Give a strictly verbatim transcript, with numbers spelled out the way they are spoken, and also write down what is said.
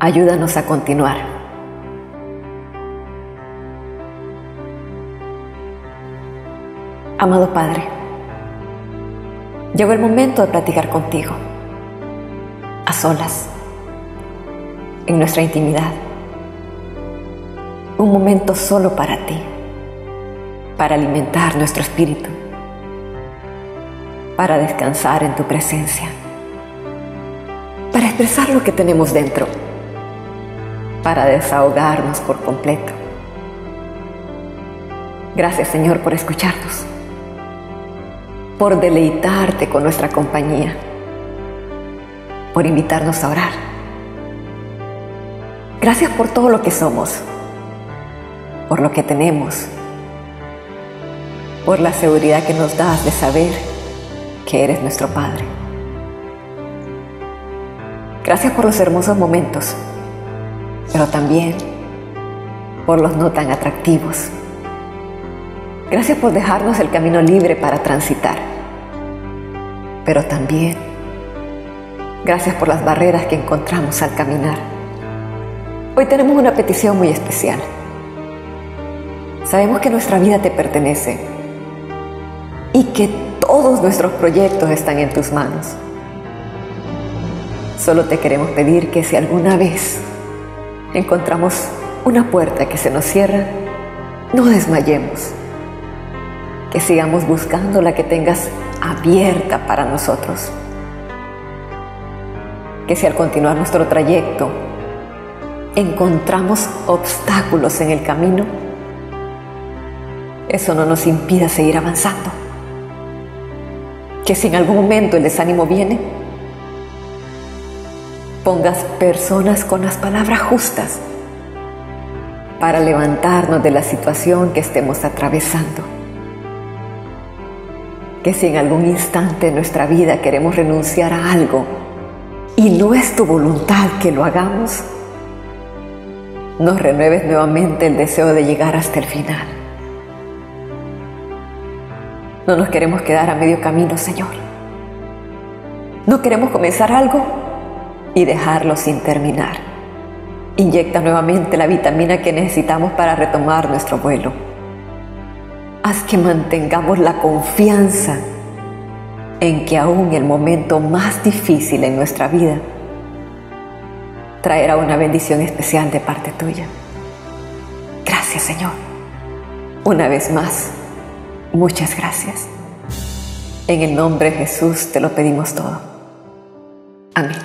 ayúdanos a continuar. Amado Padre, llegó el momento de platicar contigo, a solas, en nuestra intimidad. Un momento solo para ti, para alimentar nuestro espíritu, para descansar en tu presencia, para expresar lo que tenemos dentro, para desahogarnos por completo. Gracias, Señor, por escucharnos, por deleitarte con nuestra compañía, por invitarnos a orar. Gracias por todo lo que somos, por lo que tenemos, por la seguridad que nos das de saber que eres nuestro Padre. Gracias por los hermosos momentos, pero también por los no tan atractivos. Gracias por dejarnos el camino libre para transitar, pero también gracias por las barreras que encontramos al caminar. Hoy tenemos una petición muy especial. Sabemos que nuestra vida te pertenece y que todos nuestros proyectos están en tus manos. Solo te queremos pedir que si alguna vez encontramos una puerta que se nos cierra, no desmayemos, que sigamos buscando la que tengas abierta para nosotros. Que si al continuar nuestro trayecto encontramos obstáculos en el camino, eso no nos impida seguir avanzando. Que si en algún momento el desánimo viene, pongas personas con las palabras justas para levantarnos de la situación que estemos atravesando. Que si en algún instante de nuestra vida queremos renunciar a algo y no es tu voluntad que lo hagamos, nos renueves nuevamente el deseo de llegar hasta el final. No nos queremos quedar a medio camino, Señor. No queremos comenzar algo y dejarlo sin terminar. Inyecta nuevamente la vitamina que necesitamos para retomar nuestro vuelo. Haz que mantengamos la confianza en que aún el momento más difícil en nuestra vida traerá una bendición especial de parte tuya. Gracias, Señor. Una vez más, muchas gracias. En el nombre de Jesús te lo pedimos todo. Amén.